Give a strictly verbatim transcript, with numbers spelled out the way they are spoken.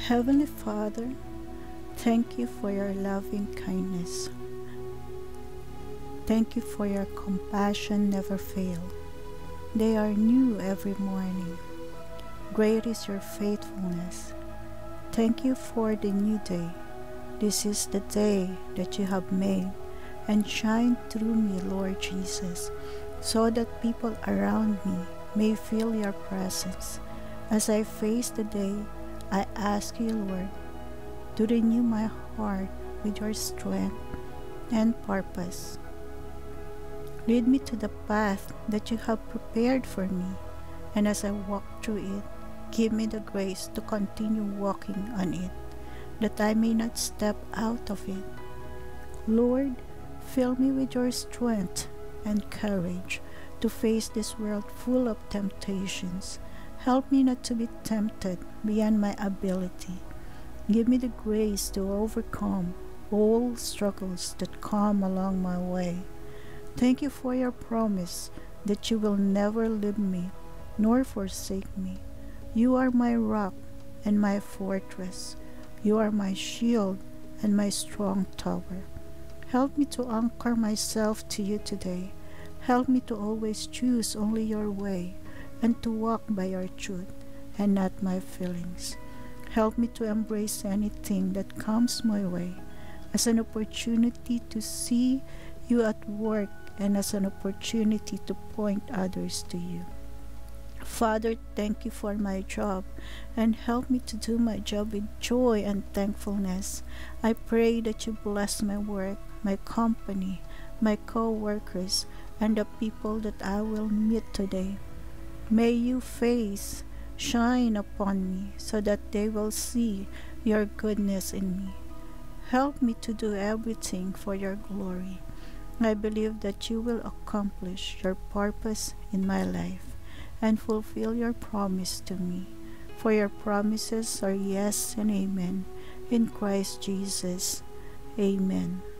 Heavenly Father, thank you for your loving kindness. Thank you for your compassion never fail. They are new every morning. Great is your faithfulness. Thank you for the new day. This is the day that you have made, and shine through me, Lord Jesus, so that people around me may feel your presence. As I face the day, I ask you, Lord, to renew my heart with your strength and purpose. Lead me to the path that you have prepared for me, and as I walk through it, give me the grace to continue walking on it, that I may not step out of it. Lord, fill me with your strength and courage to face this world full of temptations. Help me not to be tempted beyond my ability. Give me the grace to overcome all struggles that come along my way. Thank you for your promise that you will never leave me nor forsake me. You are my rock and my fortress. You are my shield and my strong tower. Help me to anchor myself to you today. Help me to always choose only your way and to walk by your truth and not my feelings. Help me to embrace anything that comes my way as an opportunity to see you at work and as an opportunity to point others to you. Father, thank you for my job, and help me to do my job with joy and thankfulness. I pray that you bless my work, my company, my co-workers, and the people that I will meet today. May your face shine upon me so that they will see your goodness in me. Help me to do everything for your glory. I believe that you will accomplish your purpose in my life and fulfill your promise to me. For your promises are yes and amen. In Christ Jesus. Amen.